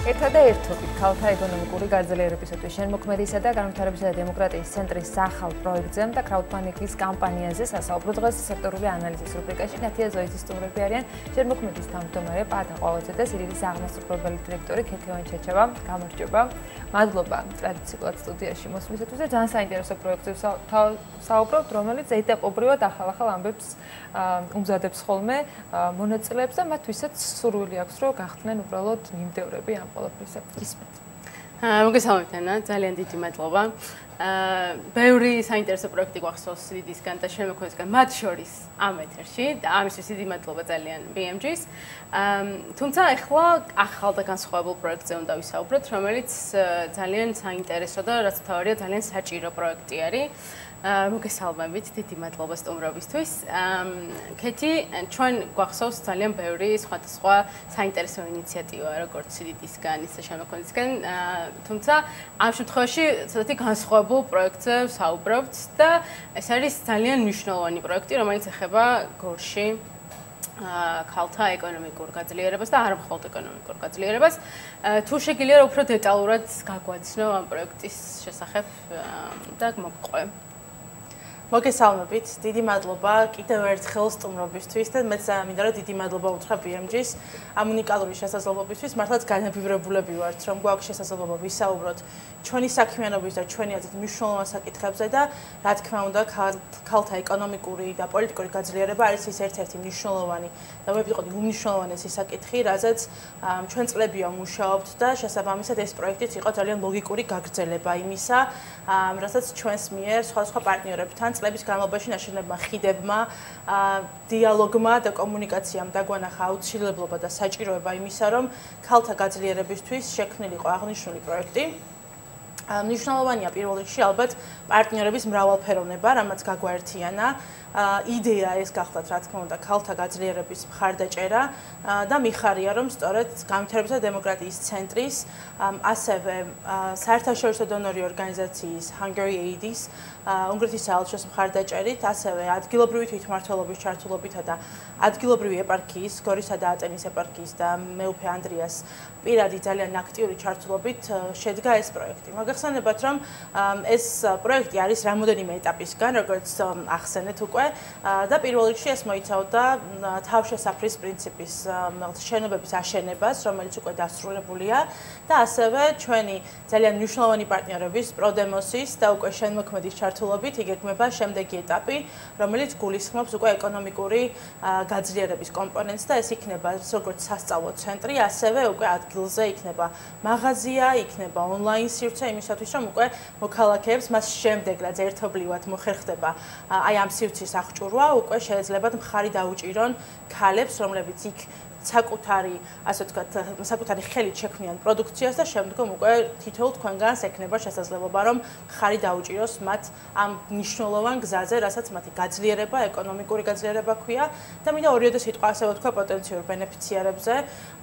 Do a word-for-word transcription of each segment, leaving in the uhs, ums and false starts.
ერთა და ერთობით ქალთა ეკონომიკური გაძლიერებისთვის შენმოქმედისა და განვითარებისა და დემოკრატიის ცენტრის სახალ პროექტზე და კრაუდფანდინგის კამპანიაზე სასაუბრო დღეს სექტორული ანალიზის რუბრიკაში ნათია ზოიძის სტუმრები არიან შენმოქმედის თავმჯდომარე პაატა ყვავაძე და სიდ-ის აღმასრულებელი დირექტორი ქეთევან ჩაჩავა. გამარჯობა. მადლობა ტრადიციულად სტუდიაში მოსვლისათვის და ძალიან საინტერესო პროექტზე საუბრობთ, რომელიც ეტაპობრივად ახალ-ახალ ამბებს უმზადებს ხოლმე მონაწილეებს და მათთვისაც სურვილი აქვს, რომ გახდნენ უბრალოდ მიმდევრები ამ ყველაფრისა. ისმით. მოგესალმებით ანა, ძალიან დიდი მადლობა. ბევრი საინტერესო პროექტი გვახსოვს სიდ-ისგან და შენმოქმედისგან, მათ შორის ამ ეთერში და ამისთვის დიდი მადლობა ძალიან ბი ემ ჯის. თუმცა ახლა ახალ და განსხვავებულ პროექტზე უნდა ვისაუბროთ, რომელიც ძალიან საინტერესო და რაც თავარია ძალიან საჭირო პროექტი არის. მოგესალმებით, დიდი მადლობა სტუმრობისთვის. ქეთი, ჩვენ გვახსოვს ძალიან ბევრი სხვადასხვა საინტერესო ინიციატივა, როგორც სიდ-ისგან, ისე შენმოქმედისგან, თუმცა ამ შემთხვევაში ცოტათი განსხვავებულ პროექტზე ვსაუბრობთ და ეს არის ძალიან მნიშვნელოვანი პროექტი, რომელიც ეხება გორში ქალთა ეკონომიკურ გაძლიერებას და არა მხოლოდ ეკონომიკურ გაძლიერებას. თუ შეგიძლია უფრო დეტალურად გაგვაცნო ამ პროექტის შესახებ და მოგყვე. მოგესალმებით, დიდი მადლობა კიდევ ერთხელ სტუმრობისთვის და მეც მინდა რომ დიდი მადლობა უთხრა ბი ემ ჯის ამ უნიკალური შესაძლებლობისთვის. მართლაც განებივრებულები ვართ, რომ გვაქვს შესაძლებლობა ვისაუბროთ ჩვენი საქმიანობის და ჩვენი აზრით მნიშვნელოვან საკითხებზე და რა თქმა უნდა ქალთა ეკონომიკური და პოლიტიკური გაძლიერება არის ის ერთ-ერთი მნიშვნელოვანი და ვებიყოდი უმნიშვნელოვანესი საკითხი, რაზეც ჩვენ წლებია ვმუშაობთ და შესაბამისად ეს პროექტიც იყო ძალიან ლოგიკური გაგრძელება იმისა, რასაც ჩვენს მიერ სხვადასხვა პარტნიორებთან წლების განმავლობაში ნაშენებმა ხიდებმა, დიალოგმა და კომუნიკაციამ დაგვანახა აუცილებლობა და საჭიროება იმისა, რომ ქალთა გაძლიერებისთვის შექმნილიყო აღნიშნული პროექტი. მნიშვნელოვანია პირველ რიგში ალბათ პარტნიორების მრავალფეროვნება, რამაც გაგვაერთიანა. იდეა ეს გახლავთ, რა თქმა უნდა, ქალთა გაძლიერების მხარდაჭერა და მიხარია, რომ სწორედ განვითარებისა და დემოკრატიის ცენტრის, ასევე საერთაშორისო დონორი ორგანიზაციის Hungary Aid-ის, უნგრეთის საელჩოს მხარდაჭერით, ასევე ადგილობრივი თვითმმართველობის ჩართულობითა და ადგილობრივი ეპარქიის, გორისა და ატენის ეპარქიის და მეუფე ანდრიას პირადი ძალიან აქტიური ჩართულობით შედგა ეს პროექტი. მოგეხსენებათ, რომ ეს პროექტი არის რამოდენიმე ეტაპისგან, როგორც ახსენეთ უკვე და პირველ რიგში ეს მოიცავდა თავშესაფრის პრინციპის შენობების აშენებას, რომელიც უკვე დასრულებულია და ასევე ჩვენი ძალიან მნიშვნელოვანი პარტნიორების პროდემოსის და უკვე შენმოქმედის ჩართულობით იგეგმება შემდეგი ეტაპი, რომელიც გულისხმობს უკვე ეკონომიკური გაძლიერების კომპონენტს და ეს იქნება როგორც სასწავლო ცენტრი, ასევე უკვე ადგილზე იქნება მაღაზია, იქნება ონლაინ სივრცე იმისათვის, რომ უკვე მოქალაქეებს მას შემდეგ, რაც ერთობლივად მოხერხდება აი ამ სივრცის აღჭურვა, უკვე შეეძლებათ მხარი დაუჭირონ ქალებს, რომლებიც იქ საკუთარი, ასე ვთქვათ, საკუთარი ხელით შექმნიან პროდუქციას და შემდგომ უკვე თითოეულ თქვენგანს ექნება შესაძლებლობა, რომ მხარი დაუჭიროს მათ ამ მნიშვნელოვან გზაზე, რასაც მათი გაძლიერება, ეკონომიკური გაძლიერება ქვია და მინდა ორივე სიტყვა ასე ვთქვა პოტენციურ ბენეფიციარებზე.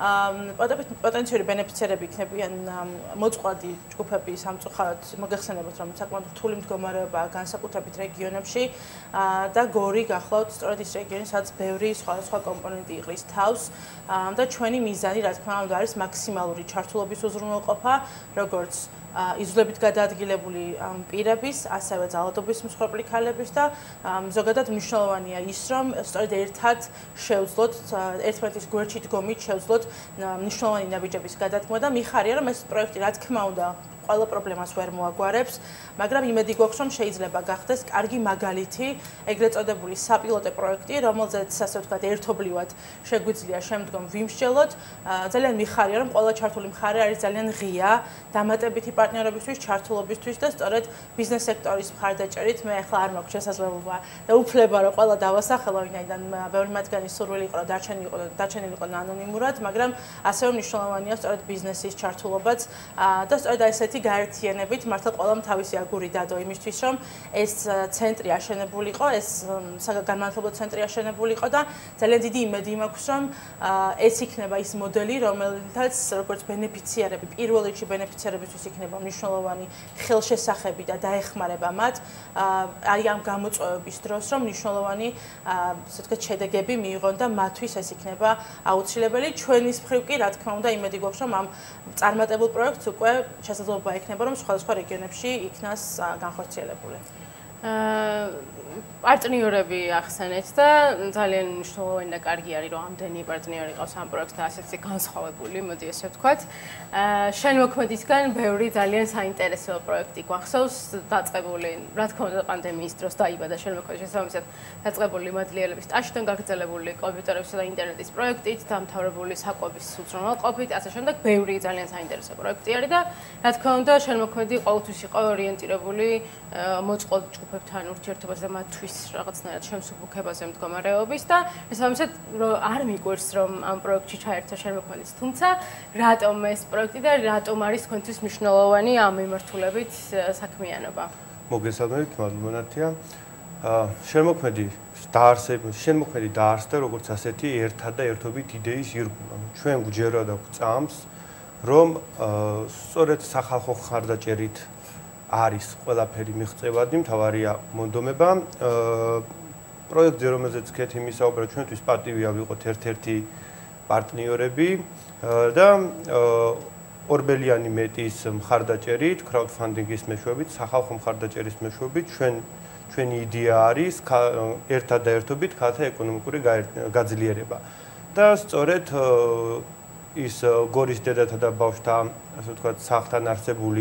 პოტენციური ბენეფიციარები იქნებიან მოწყვლადი ჯგუფები სამწუხაროდ, მოგეხსენებათ, რომ საკმაოდ რთული მდგომარეობაა განსაკუთრებით რეგიონებში და გორი გახლავთ სწორედ ის რეგიონი, სადაც ბევრი სხვადასხვა კომპონენტი იყრის თავს. და ჩვენი მიზანი, რა თქმა უნდა, არის მაქსიმალური ჩართულობის უზრუნველყოფა, როგორც იზოლებით გადაადგილებული პირების, ასევე ძალადობის მსხვერპლი ქალების და ზოგადად მნიშვნელოვანია ის, რომ სწორედ ერთად შევძლოთ, ერთმანეთის გვერდში დგომით შევძლოთ მნიშვნელოვანი ნაბიჯების გადადგმა და მიხარია, რომ ეს პროექტი, რა თქმა უნდა, ყველა პრობლემას ვერ მოაგვარებს, მაგრამ იმედი გვაქვს, რომ შეიძლება გახდეს კარგი მაგალითი, ეგრეთ წოდებული საპილოტე პროექტი, რომელზეც ასე ვთქვათ, ერთობლივად შეგვიძლია შემდგომ ვიმსჯელოთ. ძალიან მიხარია, რომ ყველა ჩართული მხარე არის ძალიან ღია, დამატებითი პარტნიორებისთვის, ჩართულობისთვის და სწორედ ბიზნეს სექტორის მხარდაჭერით მე ახლა არ მაქვს შესაძლებლობა და უფლება, რომ ყველა დავასახელო, ვინაიდან ბევრი მათგანი სურვილი იყო, რომ დარჩენილიყო ანონიმურად, მაგრამ ასევე მნიშვნელოვანია სწორედ ბიზნესის ჩართულობაც და სწორედ ესეთი ერთადერთი გაერთიანებით მართლა ყველამ თავისი აგური დადო იმისთვის, რომ ეს ცენტრი აშენებულიყო, ეს საგანმანათლებლო ცენტრი აშენებულიყო და ძალიან დიდი იმედი მაქვს, რომ ეს იქნება ის მოდელი, რომელთაც როგორც ბენეფიციარები, პირველ რიგში ბენეფიციარებისთვის იქნება მნიშვნელოვანი ხელშესახები და დაეხმარება მათ აი ამ გამოწვევების დროს, რომ მნიშვნელოვანი ასე ვთქვათ შედეგები მიიღონ და მათთვის ეს იქნება აუცილებელი. ჩვენის მხრივ კი რა თქმა უნდა იმედი გვაქვს, რომ ამ წარმატებულ პროექტს უკვე შესაძლებლობა ექნება, რომ სხვადასხვა რეგიონებში იქნას განხორციელებული. პარტნიორები ახსენეთ და ძალიან მნიშვნელოვანი და კარგი არის, რომ ამდენი პარტნიორი ყავს ამ პროექტს და ასეთი განსხვავებული, მოდი ესე ვთქვათ. შენმოქმედისგან ბევრი ძალიან საინტერესო პროექტი გვახსოვს, დაწყებული, რა თქმა უნდა, პანდემიის დროს დაიბადა შენმოქმედის შესაბამისად დაწყებული მადლიელების სტაჟიდან გაგრძელებული კომპიუტერებისა და ინტერნეტის პროექტით, დამთავრებული საკვების უზრუნველყოფით, ასე შემდეგ, ბევრი ძალიან საინტერესო პროექტი არის და რა თქმა უნდა, შენმოქმედი ყოველთვის იყო ორიენტირებული მოწყობილ ჯგუფებთან ურთიერთობაზე და მათთვის რაღაცნაირად შემსუბუქებაზე მდგომარეობის და შესაბამისად არ მიგვერს რომ ამ პროექტში ჩაერთო შენმოქმედის, თუმცა რატომ ეს პროექტი და რატომ არის თქვენთვის მნიშვნელოვანი ამ მიმართულებით საქმიანობა? მოგესალმებით, მადლობა ნათია. შენმოქმედი დაარსება, შენმოქმედი დაარსდა როგორც ასეთი ერთად და ერთობით იდეის ირგვლივ. ჩვენ გვჯეროდა გვწამს, რომ სწორედ სახალხო ხარდაჭერით არის ყველაფერი მიღწევადი, მთავარია მონდომება. პროექტზე, რომელზეც ქეთი მისაუბრა, ჩვენთვის პატივია ვიყოთ ერთ-ერთი პარტნიორები და ორბელიანი მეტის მხარდაჭერით, crowdfunding-ის მეშვეობით, სახალხო მხარდაჭერის მეშვეობით, ჩვენ ჩვენი იდეა არის ერთად და ერთობით ქალთა ეკონომიკური გაძლიერება. და სწორედ ის გორის დედათა და ბავშვთა, ასე ვთქვათ, სახლთან არსებული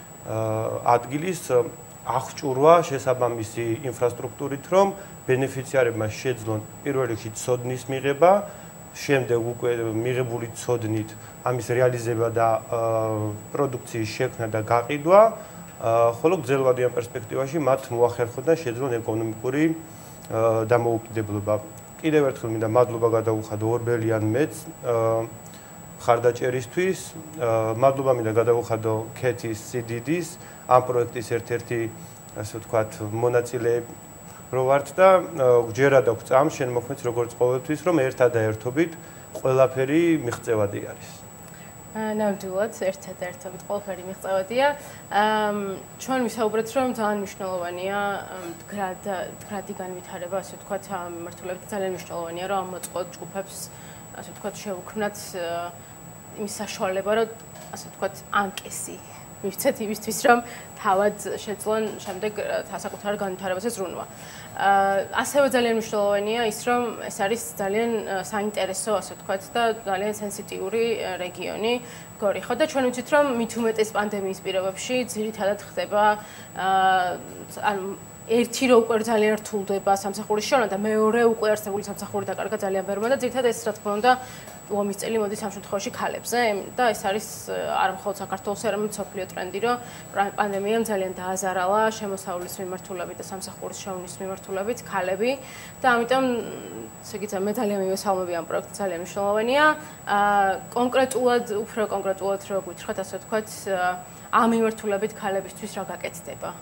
ადგილის აღჭურვა შესაბამისი ინფრასტრუქტურით, რომ ბენეფიციარებმა შეძლონ პირველ რიგში ცოდნის მიღება, შემდეგ უკვე მიღებული ცოდნით ამის რეალიზება და პროდუქციის შექმნა და გაყიდვა, ხოლო გრძელვადიან პერსპექტივაში მათ მოახერხონ და შეძლონ ეკონომიკური დამოუკიდებლობა. კიდევ ერთხელ მინდა მადლობა გადავუხადო ორბელიან მეტს ხარდაჭერისთვის, მადლობა მინდა გადავუხადო ქეთის C D D-ის ამ პროექტის ერთ-ერთი, ასე ვთქვათ, მონაწილეები რო ვართ და გვჯერა და გვწამს შენმოქმედს როგორც ყოველთვის, რომ ერთად და ერთობით ყველაფერი მიღწევადი არის. ნამდვილად, ერთად და ერთობით ყველაფერი მიღწევადია. ჩვენ ვისაუბრეთ, რომ ძალიან მნიშვნელოვანია მდგრადი განვითარება, ასე ვთქვათ, ამ მიმართულებით ძალიან მნიშვნელოვანია, რომ ამ მოწყობილ ჯგუფებს, ასე ვთქვათ, შევუქმნათ იმის საშუალება, რომ ასე ვთქვათ, ანკესი მივცეთ იმისთვის, რომ თავად შეძლონ შემდეგ საკუთარ განვითარებაზე ზრუნვა. ასევე ძალიან მნიშვნელოვანია ის, რომ ეს არის ძალიან საინტერესო, ასე ვთქვათ, და ძალიან სენსიტიური რეგიონი გორი. ხო და ჩვენ ვიცით, რომ მით უმეტეს პანდემიის პირობებში ძირითადად ხდება ანუ ერთი რო უკვე ძალიან რთულდება სამსახურის შრომა და მეორე უკვე არსებული სამსახური დაკარგა ძალიან ბევრმა და ძირითადად ეს რა თქმა უნდა ლომის წელი მოდის ამ შემთხვევაში ქალებზე და ეს არის არ მხოლოდ საქართველოს, არამედ მსოფლიო ტრენდი, რომ პანდემიამ ძალიან დააზარალა შემოსავლის მიმართულებით და სამსახურის შრომის მიმართულებით ქალები და ამიტომ ესე იგი მე ძალიან მივესალმები ამ პროექტს, ძალიან მნიშვნელოვანია. კონკრეტულად, უფრო კონკრეტულად რო გითხრათ, ასე ვთქვათ, ამ მიმართულებით ქალებისთვის რა გაკეთდება?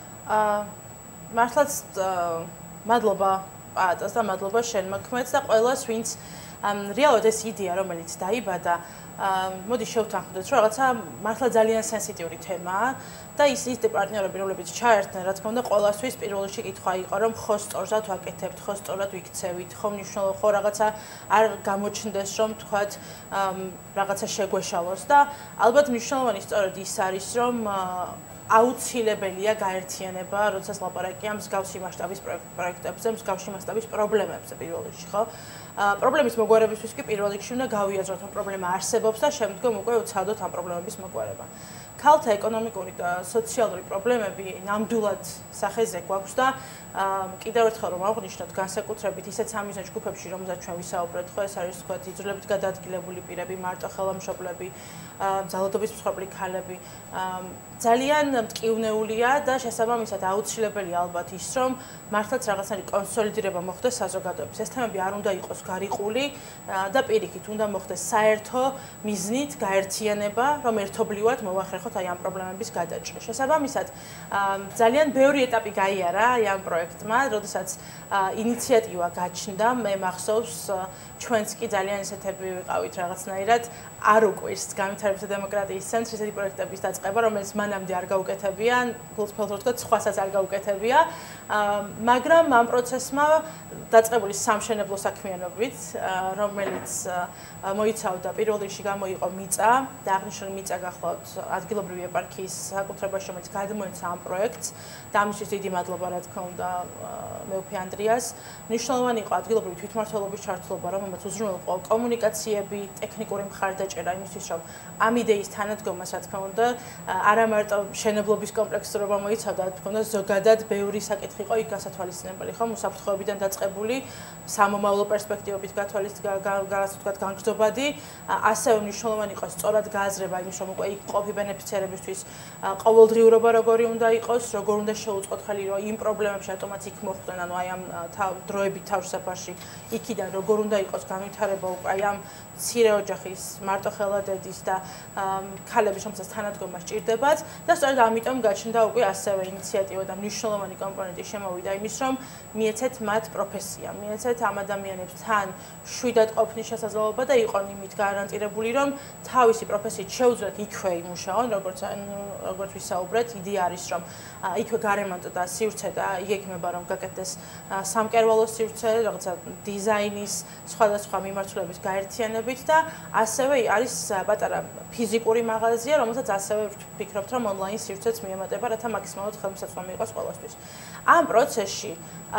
მართლაც მადლობა პაატას და მადლობა შენმოქმედს და ყველას, ვინც რეალურად ეს იდეა, რომელიც დაიბადა, მოდი შევთანხმდეთ, რომ რაღაცა მართლა ძალიან სენსიტიური თემაა და ის ის პარტნიორები, რომლებიც ჩაერთნენ, რა თქმა უნდა, ყველასთვის პირველ რიგში კითხვა იყო, რომ ხო სწორად ვაკეთებთ, ხო სწორად ვიქცევით, ხო მნიშვნელოვანი, ხო რაღაცა არ გამოჩნდეს, რომ თქვათ რაღაცა შეგვეშალოს და ალბათ მნიშვნელოვანი სწორედ ის არის, რომ აუცილებელია გაერთიანება, როდესაც ლაპარაკია მსგავსი მასშტაბის პროექტებზე, მსგავსი მასშტაბის პრობლემებზე პირველ რიგში, ხო? პრობლემის მოგვარებისთვის კი პირველ რიგში უნდა გავიაზროთ, რომ პრობლემა არსებობს და შემდგომ უკვე უცადოთ ამ პრობლემების მოგვარება. ქალთა ეკონომიკური და სოციალური პრობლემები ნამდვილად სახეზე გვაქვს და კიდევ ერთხელ რომ აღვნიშნოთ განსაკუთრებით ისეთ სამიზნე ჯგუფებში, რომელზეც ჩვენ ვისაუბრეთ, ხო, ეს არის თქვა იძულებით გადაადგილებული პირები, მარტო ხელმშობლები, ძალადობის მსხვერპლი ქალები, ძალიან მტკივნეულია და შესაბამისად აუცილებელია ალბათ ის, რომ მართლაც რაღაცნაირი კონსოლიდირება მოხდეს საზოგადოების. ეს თემები არ უნდა იყოს გარიყული და პირიქით უნდა მოხდეს საერთო მიზნით გაერთიანება, რომ ერთობლივად მოვახერხოთ აი ამ პრობლემების გადაჭრა. შესაბამისად, ძალიან ბევრი ეტაპი გაიარა აი ამ პროექტმა, როდესაც ინიციატივა გაჩნდა, მე მახსოვს ჩვენც კი ძალიან ისეთები ვიყავით რაღაცნაირად არ უკვირს განვითარებისა და დემოკრატიის ცენტრის ესეთი პროექტების დაწყება, რომელიც მანამდე არ გაუკეთებია, გულწრფელად ვთქვათ, სხვასაც არ გაუკეთებია, მაგრამ ამ პროცესმა დაწყებული სამშენებლო საქმიანობით, რომელიც მოიცავდა პირველ რიგში გამოიყო მიწა და აღნიშნული მიწა გახლავთ ადგილობრივი ეპარქიის საკუთრებაში, რომელიც გადმოეცა ამ პროექტს და ამისთვის დიდი მადლობა რა თქმა უნდა მეუფე ანდრიას. მნიშვნელოვანი იყო ადგილობრივი თვითმმართველობის ჩართულობა, რომელმაც უზრუნველყო კომუნიკაციები, ტექნიკური მხარდაჭერა იმისთვის, რომ ამ იდეის თანადგომას რა თქმა უნდა არა მარტო მშენებლობის კომპლექსურობა მოიცავდა, რა თქმა უნდა ზოგადად ბევრი საკითხი იყო იქ გასათვალისწინებელი, ხო, მოსაფრთხოებიდან დაწყებული, სამომავლო პერსპექტივებით გათვალისწინებული, განგრძობადი, ასევე მნიშვნელოვანი იყო სწორად გააზრება იმის, რომ უკვე იქ მყოფი ბენეფიციარებისთვის ყოველდღიურობა როგორი უნდა იყოს, როგორ უნდა შეუწყოთ ხელი, რომ იმ პრობლემებში რატომაც იქ მოხვდნენ, ანუ აი ამ დროებით თავშესაფარში იქიდან როგორ უნდა იყოს განვითარება უკვე აი ამ მცირე ოჯახის, მარტოხელადედის და ქალების რომელსაც თანადგომა სჭირდებათ და სწორედ ამიტომ გაჩნდა უკვე ასევე ინიციატივა და მნიშვნელოვანი კომპონენტი შემოვიდა იმის, რომ მიეცეთ მათ პროფესია, მიეცეთ ამ ადამიანებს თან შვიდად ყოფნის შესაძლებლობა და იყონ იმით გარანტირებული, რომ თავისი პროფესიით შეუძლიათ იქვე იმუშაონ, როგორც როგორც ვისაუბრეთ, იდეა არის, რომ იქვე გარემონტო და სივრცე და იგეგმება, რომ გაკეთდეს სამკერვალო სივრცე, რაღაცა დიზაინის სხვადასხვა მიმართულების გაერთიანებით და ასევე არის პატარა ფიზიკური მაღაზია, რომელსაც ასევე ვფიქრობთ, რომ ონლაინ სივრცეც მიემატება, რათა მაქსიმალურად ხელმისაწვდომი იყოს ყველასთვის. ამ პროცესში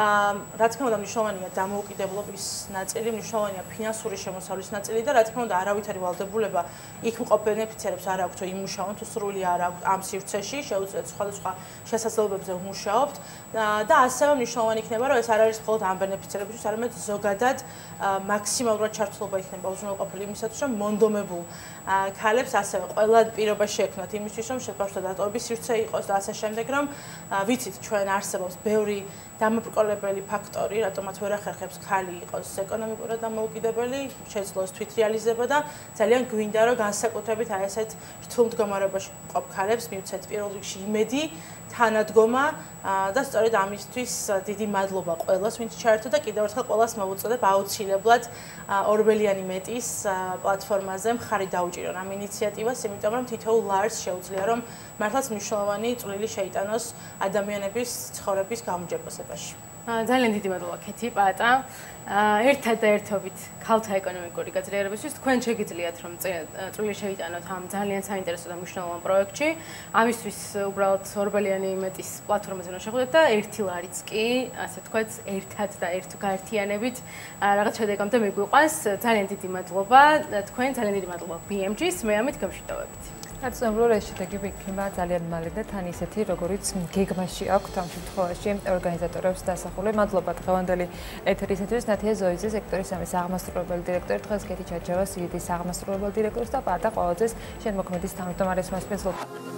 რა თქმა უნდა მნიშვნელოვანია დამოუკიდებლობის ნაწილი, მნიშვნელოვანია ფინანსური შემოსავლის ნაწილი და რა თქმა უნდა არავითარი ვალდებულება იქ მყოფ ბენეფიციარებს არ აქვთ, რომ იმუშაონ თუ სრული არ აქვთ ამ სივრცეში, შეუძლიათ სხვადასხვა შესაძლებლობებზე ვმუშაობთ და ასევე მნიშვნელოვანი იქნება, რომ ეს არ არის მხოლოდ ამ ბენეფიციარებისთვის, არამედ ზოგადად მაქსიმალურად ჩართულობა იქნება უზრუნველყოფილი იმისათვის, რომ მონდომებულ ქალებს ასევე ყველა პირობა შეექმნათ იმისთვის, რომ შეფასდა დატოვების სივრცე იყოს და ასე შემდეგ, რომ ვიცით ჩვენ არსებობს ბევრი დამაბრკოლებელი ფაქტორი, რატომაც ვერ ახერხებს ქალი იყოს ეკონომიკურად დამოუკიდებელი, შეძლოს თვითრეალიზება და ძალიან გვინდა რომ განსაკუთრებით აი ესეთ რთულ მდგომარეობაში მყოფ ქალებს მივცეთ პირველ რიგში იმედი, თანადგომა და სწორედ ამისთვის დიდი მადლობა ყველას, ვინც ჩაერთო და კიდევ ერთხელ ყველას მოვუწოდებ აუცილებლად ორბელიანი მეტის პლატფორმაზე მხარი დაუჭირონ ამ ინიციატივას, იმიტომ რომ თითოეულ ლარს შეუძლია რომ მართლაც მნიშვნელოვანი წვლილი შეიტანოს ადამიანების ცხოვრების გამოჯერებაში. ძალიან დიდი მადლობა ქეთი, პაატა. ერთად და ერთობით ქალთა ეკონომიკური გაძლიერებისთვის თქვენ შეგიძლიათ რომ წვლილი შეიტანოთ ამ ძალიან საინტერესო და მნიშვნელოვან პროექტში. ამისთვის უბრალოდ ორბელიანი მეტის პლატფორმაზე უნდა შეხვდეთ და ერთი ლარიც კი, ასე ვთქვათ, ერთად და ერთ გაერთიანებით რაღაც შედეგამდე მიგვიყვანს. ძალიან დიდი მადლობა თქვენ, ძალიან დიდი მადლობა ბი ემ ჯის, მე ამით გამშვიდობებით. აცნობრივ ეს შედეგები იქნება ძალიან მალე და თან ისეთი, როგორიც გეგმაში აქვს ამ შემთხვევაში ორგანიზატორებს დასახული. მადლობა დღევანდელი ეთერისათვის ნათია ზოიძე, სექტორის სამის აღმასრულებელი დირექტორი, დღეს ქეთი ჩაჩავა, სი დი დი-ის აღმასრულებელი დირექტორი და პაატა ყვავაძეს შენმოქმედის თავმჯდომარის მასპინძლა.